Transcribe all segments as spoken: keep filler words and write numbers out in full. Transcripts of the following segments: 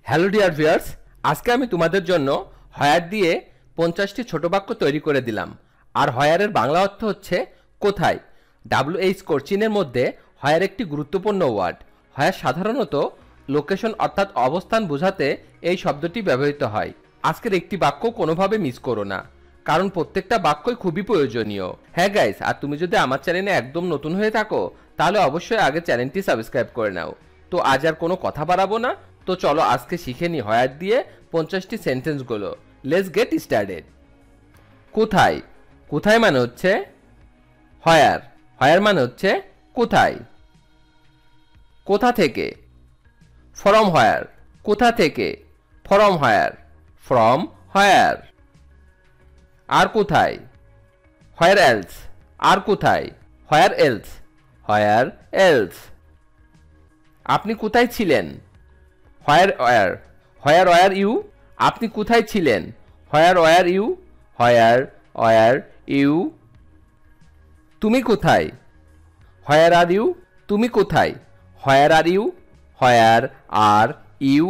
Hello dear viewers, আজকে আমি তোমাদের জন্য হয়ার দিয়ে পঞ্চাশটি ছোট বাক্য তৈরি করে দিলাম। আর হয়ারের বাংলা অর্থ হচ্ছে কোথায়। ডাব্লিউএইচ কোর্চিনের মধ্যে হয়ার একটি গুরুত্বপূর্ণ ওয়ার্ড। হয়ার সাধারণত লোকেশন অর্থাৎ অবস্থান বোঝাতে এই শব্দটি ব্যবহৃত হয়। আজকের একটি বাক্য কোনোভাবে মিস করো না, কারণ প্রত্যেকটা বাক্যই খুবই প্রয়োজনীয়। হ্যাঁ গাইস, আর তুমি যদি আমার চ্যানেলে একদম নতুন হয়ে থাকো তাহলে অবশ্যই আগে চ্যানেলটি সাবস্ক্রাইব করে নাও। তো আজ আর কোনো কথা বাড়াবো না, তো চলো আজকে শিখে নি হয়ার দিয়ে পঞ্চাশটি সেন্টেন্সগুলো। Let's get started. কোথায়। কোথায় মানে হচ্ছে হয়ার। হয়ার মানে হচ্ছে কোথায়। কোথা থেকে। ফ্রম হয়ার। কোথা থেকে। ফ্রম হয়ার। ফ্রম হয়ার। আর কোথায়। Where else. আর কোথায়। Where else. Where else. আপনি কোথায় ছিলেন। Where were. Where were you. আপনি কোথায় ছিলেন। Where were you. Where were you. তুমি কোথায়। Where are you. তুমি কোথায়। Where are you. Where are you.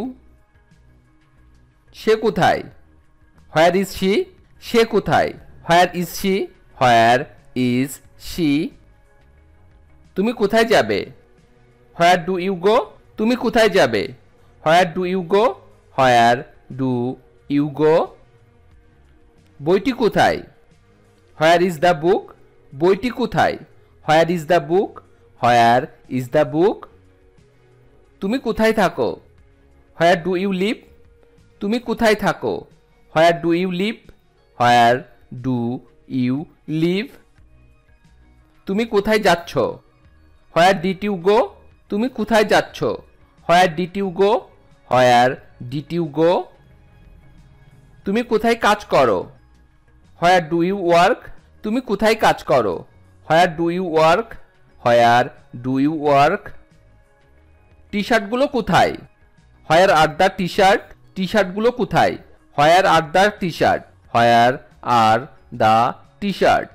সে কোথায়। Where is she. সে কোথায়। Where is she. Where is she. তুমি কোথায় যাবে। Where do you go. তুমি কোথায় যাবে। Where do you go. Where do you go. বইটি কোথায়। Where is the book. বইটি কোথায়। Where is the book. Where is the book. তুমি কোথায় থাকো। Where do you live. তুমি কোথায় থাকো। Where do you live. Where do you live. তুমি কোথায় যাচ্ছ। Where did you go. তুমি কোথায় যাচ্ছ। Where did you go. Where did you go. তুমি কোথায় কাজ করো। Where do you work. তুমি কোথায় কাজ করো। Where do you work. Where do you work. T শার্টগুলো কোথায়। Where are the T shirt. T শার্টগুলো কোথায়। Where are the T shirt. Where are the T shirt.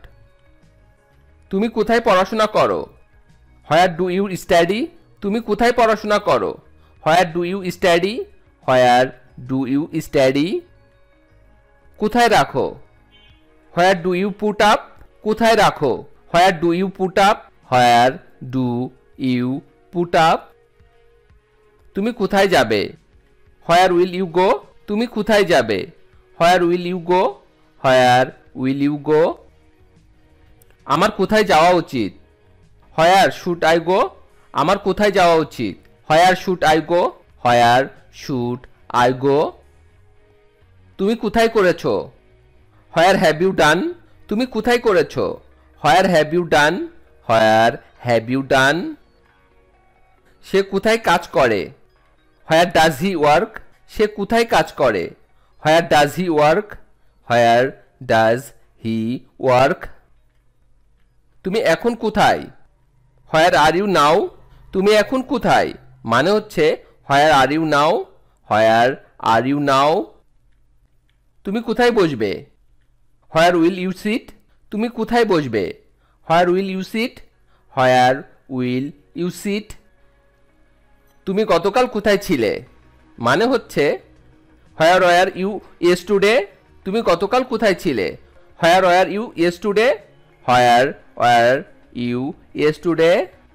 তুমি কোথায় পড়াশোনা করো। Where do you study. তুমি কোথায় পড়াশোনা করো। Where do you study. Where do you study. কোথায় রাখো। Where do you put up. কোথায় রাখো। Where do you put up. Where do you put up. তুমি কোথায় যাবে। Where will you go. তুমি কোথায় যাবে। Where will you go. Where will you গো। আমার কোথায় যাওয়া উচিত। Where should I go. আমার কোথায় যাওয়া উচিত। Where should I go. Where should I go. তুমি কোথায় করেছো। Where have you done. তুমি কোথায় করেছো। Where have you done. Where have you done. সে কোথায় কাজ করে। Where does he work. সে কোথায় কাজ করে। Where does he work. Where does he work. তুমি এখন কোথায়। Where are you now. তুমি এখন কোথায় মানে হচ্ছে হোয়ার are you now. Where are you now. তুমি কোথায় বসবে। Where will you sit. তুমি কোথায় বসবে। Where will you sit. Where will you sit. তুমি গতকাল কোথায় ছিলে মানে হচ্ছে হোয়ার ওয়ার ইউ ইয়েস্টারডে। তুমি গতকাল কোথায় ছিলে। Where were you yesterday. Where were you yesterday.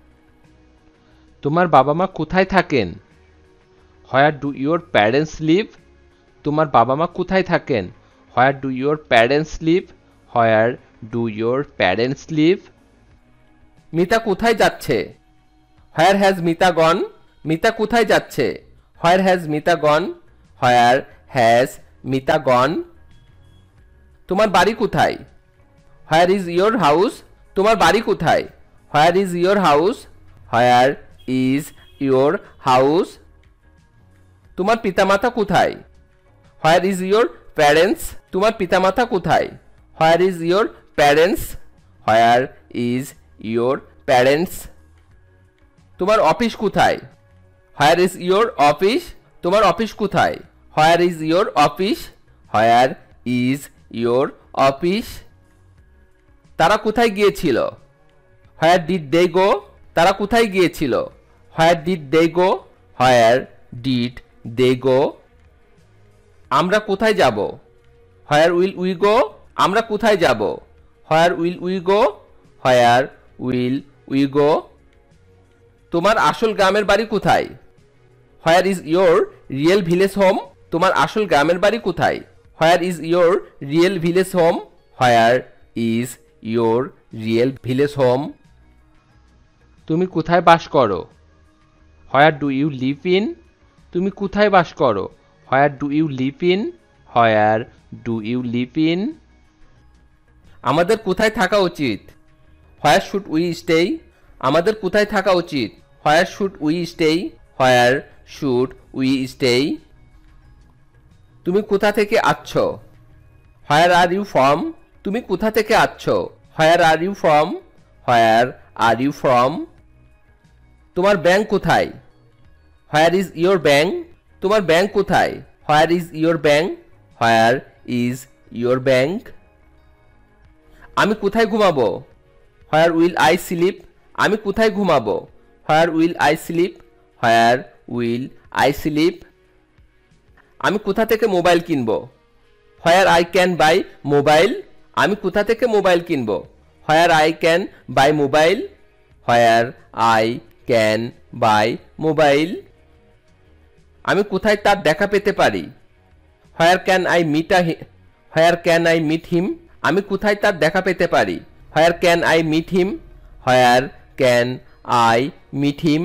তোমার বাবা মা কোথায় থাকেন। Where do your parents live. তোমার বাবা মা কোথায় থাকেন। Where do your parents live. Where do your parents live. Mita কোথায় যাচ্ছে। Where has Mita gone. Mita কোথায় যাচ্ছে। Where has Mita gone. Where has Mita gone. তোমার বাড়ি কোথায়। Where is your house. তোমার বাড়ি কোথায়। Where is your house. Where is your house. তোমার পিতামাতা কোথায়। Where is your parents. তোমার পিতামাতা কোথায়। Where is your parents. Where is your parents. তোমার অফিস কোথায়। Where is your office. তোমার অফিস কোথায়। Where is your office. Where is your office. তারা কোথায় গিয়েছিল। Where did they go. তারা কোথায় গিয়েছিল। Where did they go. Where did they go. আমরা কোথায় যাব? Where will we go? আমরা কোথায় যাব? Where will we go? Where will we go? তোমার আসল গ্রামের বাড়ি কোথায়? Where is your real village home? তোমার আসল গ্রামের বাড়ি কোথায়? Where is your real village home? Where is your real village home? তুমি কোথায় বাস করো? Where do you live in? তুমি কোথায় বাস করো? Where do you live in? Where do you live in? আমাদের কোথায় থাকা উচিত? Where should we stay? আমাদের কোথায় থাকা উচিত? Where should we stay? Where should we stay? তুমি কোথা থেকে আসছো? Where are you from? তুমি কোথা থেকে আসছো? Where are you from? Where are you from? তোমার ব্যাংক কোথায়? Where is your bank? তোমার ব্যাংক কোথায়? Where is your bank? Where is your bank? আমি কোথায় ঘুমাবো? Where will I sleep? আমি কোথায় ঘুমাবো? Where will I sleep? Where will I sleep? আমি কোথা থেকে মোবাইল কিনবো? Where I can buy mobile? আমি কোথা থেকে মোবাইল কিনবো? Where I can buy mobile? Where I can buy mobile? আমি কোথায় তার দেখা পেতে পারি? Where can I meet a where can I meet him? আমি কোথায় তার দেখা পেতে পারি? Where can I meet him? Where can I meet him?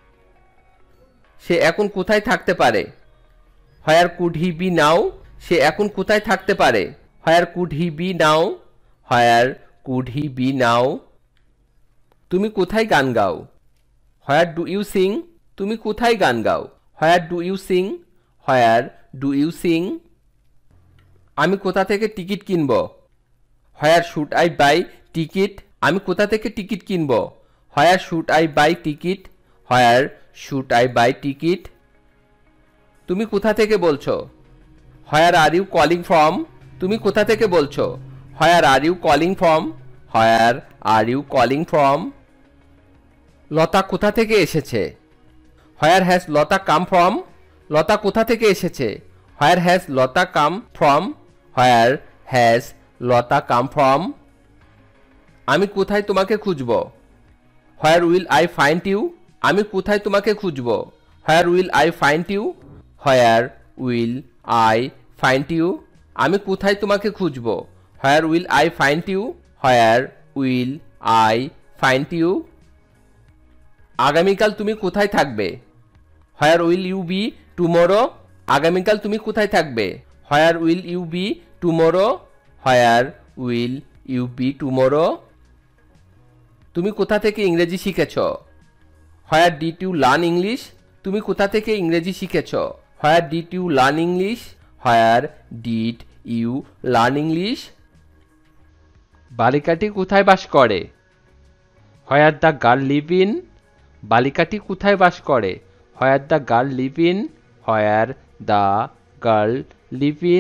সে এখন কোথায় থাকতে পারে? হোয়ার কুড হি বি নাও? সে এখন কোথায় থাকতে পারে? Where could he be now? Where could he be now? তুমি কোথায় গান গাও? Where do you sing? তুমি কোথায় গান গাও? Where do you sing? Where do you sing? আমি কোথা থেকে টিকিট কিনব? Where should I buy ticket? আমি কোথা থেকে টিকিট কিনব? Where should I buy ticket? Where should I buy ticket? তুমি কোথা থেকে বলছো? Where are you calling from? তুমি কোথা থেকে বলছো? Where are you calling from? Where are you calling from? Lata কোথা থেকে এসেছে? Where has Lata come from? Lata কোথা থেকে এসেছে? Where has Lata come from? Where has Lata come from? আমি কোথায় তোমাকে খুঁজব? Where will I find you? আমি কোথায় তোমাকে খুঁজব? Where will I find you? Where will I find you? আমি কোথায় তোমাকে খুঁজব? Where will I find you? Where will I find you? আগামীকাল তুমি কোথায় থাকবে? Where will you be tomorrow? আগামীকাল তুমি কোথায় থাকবে? Where will you be tomorrow? Where will you be tomorrow? তুমি কোথা থেকে ইংরেজি শিখেছ? Where did you learn English? তুমি কোথা থেকে ইংরেজি শিখেছ? Where did you learn English? Where did you learn English? বালিকাটি কোথায় বাস করে? Where the girl live in? বালিকাটি কোথায় বাস করে? Where the girl live in? Where the girl live in?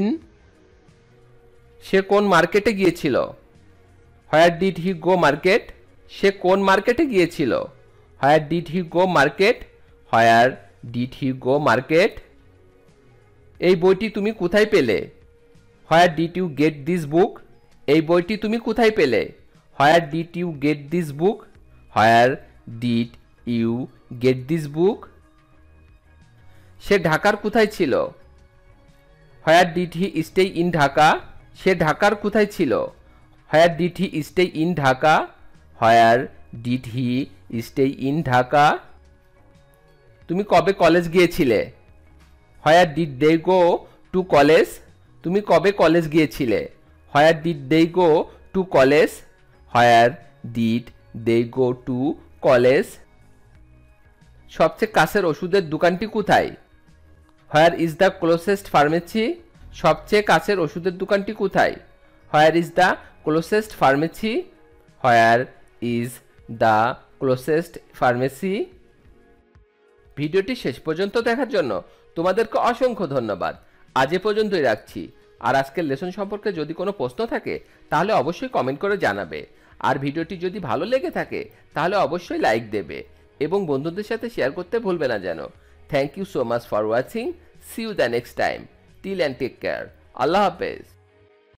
সে কোন মার্কেটে গিয়েছিল? Where did he go market? সে কোন মার্কেটে গিয়েছিল? Where did he go market? Where did he go market? এই বইটি তুমি কোথায় পেলে? Where did you get this book? এই বইটি তুমি কোথায় পেলে? Where did you get this book? Where did you get this book? সে ঢাকার কোথায় ছিল? Where did he stay in Dhaka? সে ঢাকার কোথায় ছিল? Where did he stay in Dhaka? Where did he stay in Dhaka? তুমি কবে কলেজ গিয়েছিলে? Where did they go to college? তুমি কবে কলেজ গিয়েছিলে? Where did they go to college? Where did they go to college? সবচেয়ে কাছের ওষুধের দোকানটি কোথায়? Where is the closest pharmacy? সবচেয়ে কাছের ওষুধের দোকানটি কোথায়? Where is the closest pharmacy? Where is the closest pharmacy? ভিডিওটি শেষ পর্যন্ত দেখার জন্য তোমাদেরকে অসংখ্য ধন্যবাদ। আজ এ পর্যন্তই রাখছি। আর আজকের লেসন সম্পর্কে যদি কোনো প্রশ্ন থাকে তাহলে অবশ্যই কমেন্ট করে জানাবে। আর ভিডিওটি যদি ভালো লেগে থাকে তাহলে অবশ্যই লাইক দেবে এবং বন্ধুদের সাথে শেয়ার করতে ভুলবে না যেন। Thank you so much for watching. See you the next time. Till and take care. আল্লাহ হাফেজ।